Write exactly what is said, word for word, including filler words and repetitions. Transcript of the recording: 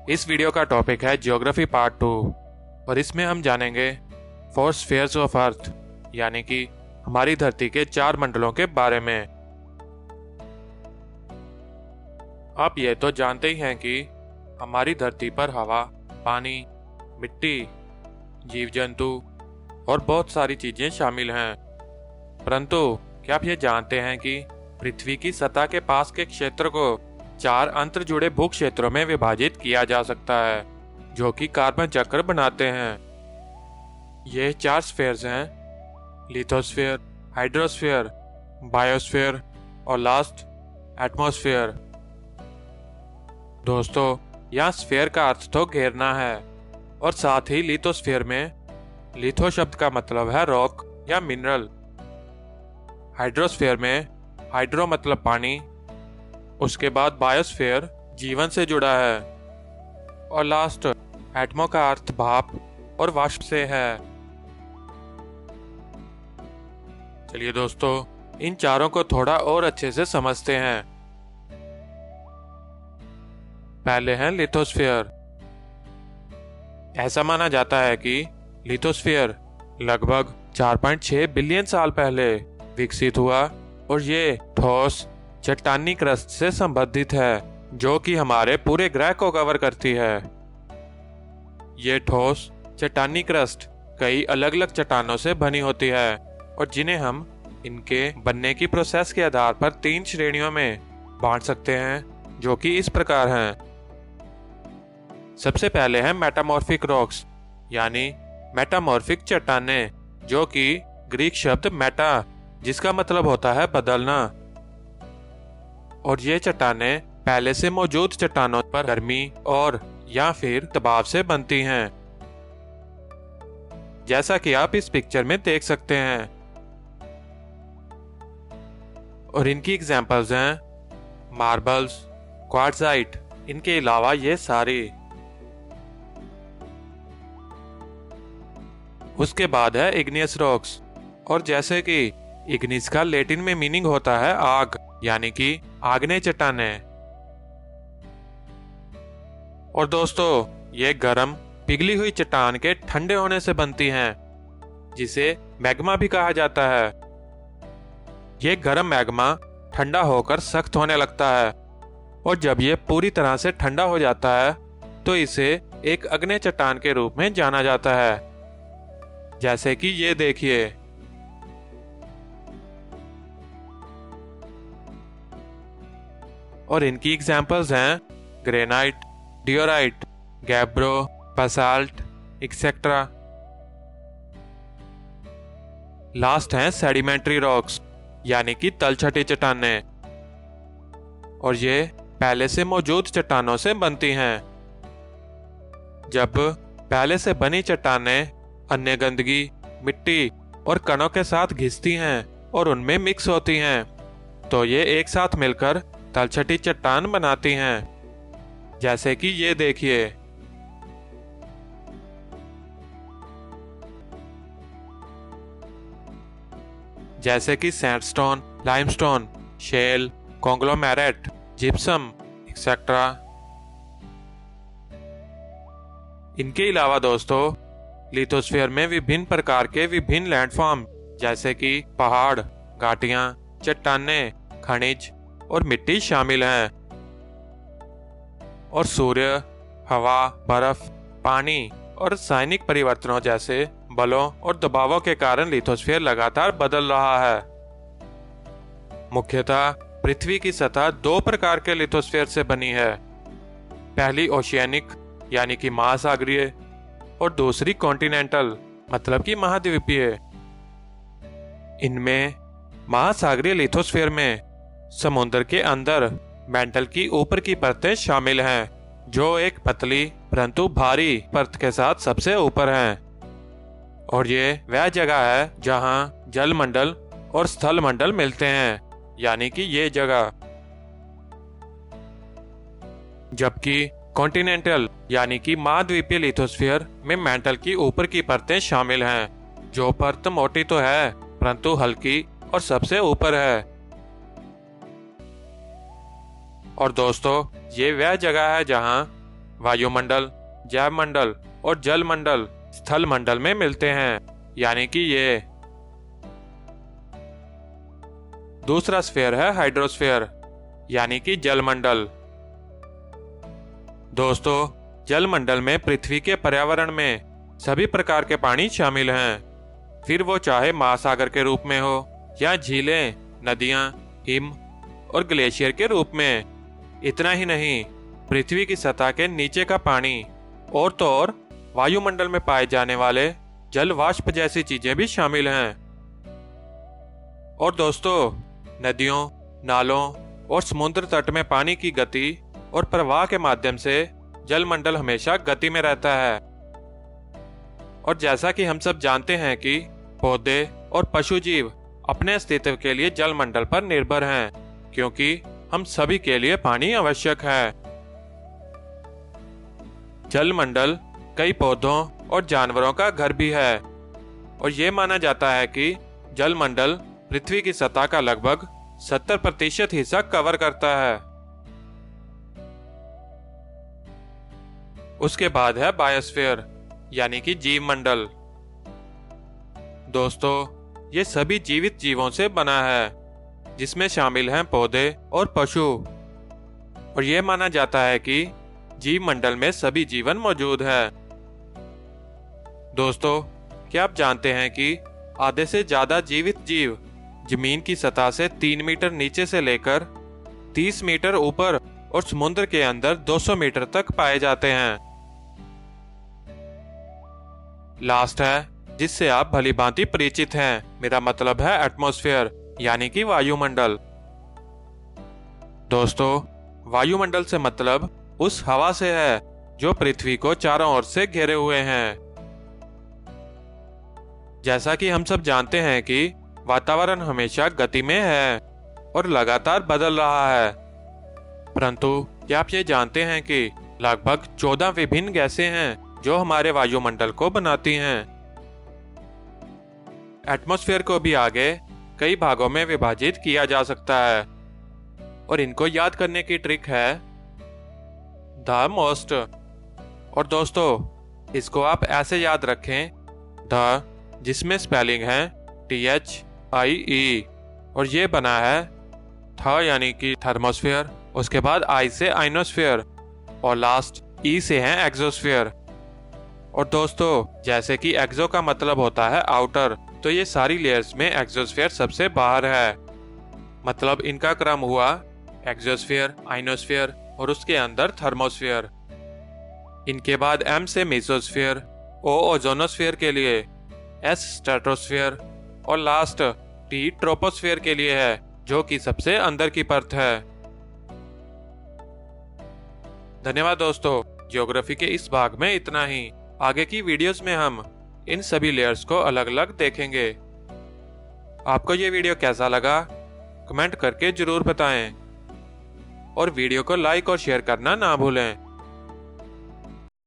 इस वीडियो का टॉपिक है ज्योग्राफी पार्ट टू और इसमें हम जानेंगे फोर स्फीयर्स ऑफ अर्थ यानी कि हमारी धरती के चार मंडलों के बारे में। आप ये तो जानते ही हैं कि हमारी धरती पर हवा, पानी, मिट्टी, जीव जंतु और बहुत सारी चीजें शामिल हैं। परंतु क्या आप ये जानते हैं कि पृथ्वी की सतह के पास के क्षेत्र को चार अंतर जुड़े भू क्षेत्रों में विभाजित किया जा सकता है जो कि कार्बन चक्र बनाते हैं। ये चार स्फीयर्स हैं: लिथोस्फीयर, हाइड्रोस्फीयर, बायोस्फीयर और लास्ट एटमॉस्फेयर। दोस्तों, यहाँ स्फीयर का अर्थ तो घेरना है और साथ ही लिथोस्फीयर में लिथो शब्द का मतलब है रॉक या मिनरल। हाइड्रोस्फीयर में हाइड्रो मतलब पानी, उसके बाद बायोस्फीयर जीवन से जुड़ा है और लास्ट एटमो का अर्थ भाप और वाष्प से है। चलिए दोस्तों, इन चारों को थोड़ा और अच्छे से समझते हैं। पहले है लिथोस्फीयर। ऐसा माना जाता है कि लिथोस्फीयर लगभग चार पॉइंट छह बिलियन साल पहले विकसित हुआ और ये ठोस चट्टानी क्रस्ट से संबंधित है जो कि हमारे पूरे ग्रह को कवर करती है। ये ठोस चट्टानी क्रस्ट कई अलग अलग चट्टानों से बनी होती है और जिन्हें हम इनके बनने की प्रोसेस के आधार पर तीन श्रेणियों में बांट सकते हैं जो कि इस प्रकार हैं। सबसे पहले है मेटामॉर्फिक रॉक्स यानी मेटामॉर्फिक चट्टानें, जो कि ग्रीक शब्द मेटा जिसका मतलब होता है बदलना, और ये चट्टानें पहले से मौजूद चट्टानों पर गर्मी और या फिर दबाव से बनती हैं, जैसा कि आप इस पिक्चर में देख सकते हैं। और इनकी एग्जांपल्स हैं मार्बल्स, क्वार्ट्जाइट। इनके अलावा ये सारी। उसके बाद है इग्नियस रॉक्स, और जैसे कि इग्निस का लैटिन में मीनिंग होता है आग यानी कि आग्नेय चट्टानें। और दोस्तों, ये गर्म पिघली हुई चट्टान के ठंडे होने से बनती हैं जिसे मैग्मा भी कहा जाता है। ये गर्म मैग्मा ठंडा होकर सख्त होने लगता है और जब ये पूरी तरह से ठंडा हो जाता है तो इसे एक अग्नि चट्टान के रूप में जाना जाता है, जैसे कि ये देखिए। और इनकी एग्जांपल्स हैं granite, diorite, gabbro, basalt etcetera. Last हैं सेडिमेंट्री रॉक्स यानी कि तलछटी चट्टानें, और ये पहले से मौजूद चट्टानों से बनती हैं। जब पहले से बनी चट्टानें अन्य गंदगी, मिट्टी और कणों के साथ घिसती हैं और उनमें मिक्स होती हैं तो ये एक साथ मिलकर तलछटी चट्टान बनाती हैं, जैसे कि ये देखिए। जैसे कि sandstone, limestone, shale, conglomerate, gypsum etcetera. इनके अलावा दोस्तों, लिथोस्फीयर में विभिन्न प्रकार के विभिन्न लैंडफॉर्म जैसे कि पहाड़, घाटियां, चट्टानें, खनिज और मिट्टी शामिल हैं। और सूर्य, हवा, बर्फ, पानी और रासायनिक परिवर्तनों जैसे बलों और दबावों के कारण लिथोस्फीयर लगातार बदल रहा है। मुख्यतः पृथ्वी की सतह दो प्रकार के लिथोस्फीयर से बनी है। पहली ओशियानिक यानी कि महासागरीय और दूसरी कॉन्टिनेंटल मतलब कि महाद्वीपीय। इनमें महासागरीय लिथोस्फीयर में समुद्र के अंदर मेंटल की ऊपर की परतें शामिल हैं जो एक पतली परंतु भारी परत के साथ सबसे ऊपर हैं, और ये वह जगह है जहां जल मंडल और स्थल मंडल मिलते हैं यानी कि ये जगह। जबकि कॉन्टिनेंटल यानी कि महाद्वीपीय लिथोस्फीयर में मेंटल की ऊपर की परतें शामिल हैं जो परत मोटी तो है परंतु हल्की और सबसे ऊपर है। और दोस्तों, ये वह जगह है जहां वायुमंडल, जैवमंडल और जलमंडल स्थल मंडल में मिलते हैं, यानी कि ये। दूसरा स्फीयर है हाइड्रोस्फीयर, यानी कि जलमंडल। दोस्तों, जलमंडल में पृथ्वी के पर्यावरण में सभी प्रकार के पानी शामिल हैं, फिर वो चाहे महासागर के रूप में हो या झीलें, नदियां, हिम और ग्लेशियर के रूप में। इतना ही नहीं, पृथ्वी की सतह के नीचे का पानी और तो और वायुमंडल में पाए जाने वाले जल वाष्प जैसी चीजें भी शामिल हैं। और दोस्तों, नदियों, नालों और समुद्र तट में पानी की गति और प्रवाह के माध्यम से जलमंडल हमेशा गति में रहता है। और जैसा कि हम सब जानते हैं कि पौधे और पशु जीव अपने अस्तित्व के लिए जलमंडल पर निर्भर हैं, क्योंकि हम सभी के लिए पानी आवश्यक है। जलमंडल कई पौधों और जानवरों का घर भी है, और यह माना जाता है कि जलमंडल पृथ्वी की सतह का लगभग सत्तर प्रतिशत हिस्सा कवर करता है। उसके बाद है बायोस्फीयर, यानी कि जीव मंडल। दोस्तों, ये सभी जीवित जीवों से बना है, जिसमें शामिल हैं पौधे और पशु, और यह माना जाता है कि जीव मंडल में सभी जीवन मौजूद है। दोस्तों, क्या आप जानते हैं कि आधे से ज्यादा जीवित जीव जमीन की सतह से तीन मीटर नीचे से लेकर तीस मीटर ऊपर और समुद्र के अंदर दो सौ मीटर तक पाए जाते हैं। लास्ट है, जिससे आप भली भांति परिचित हैं, मेरा मतलब है एटमॉस्फेयर, यानी कि वायुमंडल। दोस्तों, वायुमंडल से मतलब उस हवा से है जो पृथ्वी को चारों ओर से घेरे हुए हैं। जैसा कि हम सब जानते हैं कि वातावरण हमेशा गति में है और लगातार बदल रहा है, परंतु क्या आप ये जानते हैं कि लगभग चौदह विभिन्न गैसें हैं जो हमारे वायुमंडल को बनाती हैं। एटमॉस्फेयर को भी आगे कई भागों में विभाजित किया जा सकता है, और इनको याद करने की ट्रिक है द मोस्ट। और दोस्तों, इसको आप ऐसे याद रखें, द जिसमें स्पेलिंग है टी एच आई ई, और ये बना है थ यानी कि थर्मोस्फेयर, उसके बाद आई से आइनोस्फेयर, और लास्ट ई से है एक्सोस्फेयर। और दोस्तों, जैसे कि एक्सो का मतलब होता है आउटर, तो ये सारी लेयर्स में एक्सोस्फेयर सबसे बाहर है। मतलब इनका क्रम हुआ एक्सोस्फेयर, आइनोस्फेयर और उसके अंदर थर्मोस्फेयर। इनके बाद एम से मेसोस्फेयर, ओ ओजोनोस्फेयर के लिए, एस स्ट्रेटोस्फेयर और लास्ट टी ट्रोपोस्फेयर के लिए है, जो कि सबसे अंदर की परत है। धन्यवाद दोस्तों, ज्योग्राफी के इस भाग में इतना ही। आगे की वीडियोस में हम इन सभी लेयर्स को अलग अलग देखेंगे। आपको ये वीडियो कैसा लगा कमेंट करके जरूर बताएं, और वीडियो को लाइक और शेयर करना ना भूलें।